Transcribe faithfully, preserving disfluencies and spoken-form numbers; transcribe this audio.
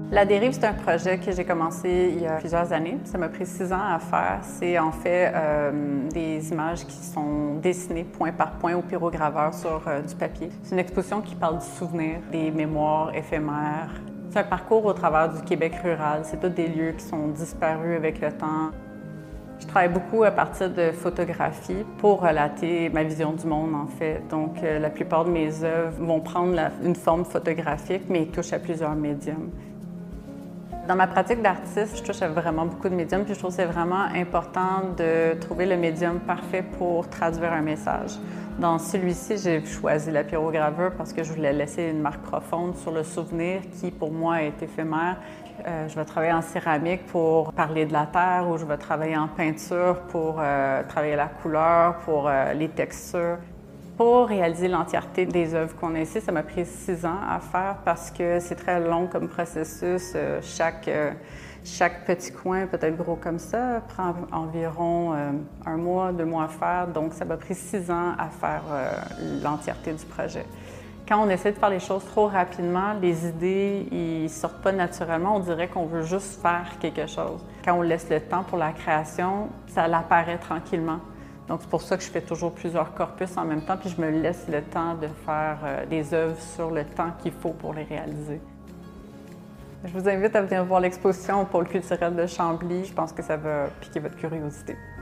La Dérive, c'est un projet que j'ai commencé il y a plusieurs années. Ça m'a pris six ans à faire. C'est en fait euh, des images qui sont dessinées point par point au pyrograveur sur euh, du papier. C'est une exposition qui parle du souvenir, des mémoires éphémères. C'est un parcours au travers du Québec rural. C'est tous des lieux qui sont disparus avec le temps. Je travaille beaucoup à partir de photographies pour relater ma vision du monde, en fait. Donc, euh, la plupart de mes œuvres vont prendre la, une forme photographique, mais ils touchent à plusieurs médiums. Dans ma pratique d'artiste, je touche à vraiment beaucoup de médiums, puis je trouve que c'est vraiment important de trouver le médium parfait pour traduire un message. Dans celui-ci, j'ai choisi la pyrogravure parce que je voulais laisser une marque profonde sur le souvenir qui, pour moi, est éphémère. Euh, je vais travailler en céramique pour parler de la terre, ou je vais travailler en peinture pour euh, travailler la couleur, pour euh, les textures. Pour réaliser l'entièreté des œuvres qu'on a ici, ça m'a pris six ans à faire parce que c'est très long comme processus. Chaque, chaque petit coin, peut-être gros comme ça, prend environ un mois, deux mois à faire. Donc, ça m'a pris six ans à faire l'entièreté du projet. Quand on essaie de faire les choses trop rapidement, les idées ne sortent pas naturellement. On dirait qu'on veut juste faire quelque chose. Quand on laisse le temps pour la création, ça apparaît tranquillement. Donc, c'est pour ça que je fais toujours plusieurs corpus en même temps, puis je me laisse le temps de faire euh, des œuvres sur le temps qu'il faut pour les réaliser. Je vous invite à venir voir l'exposition au Pôle culturel de Chambly. Je pense que ça va piquer votre curiosité.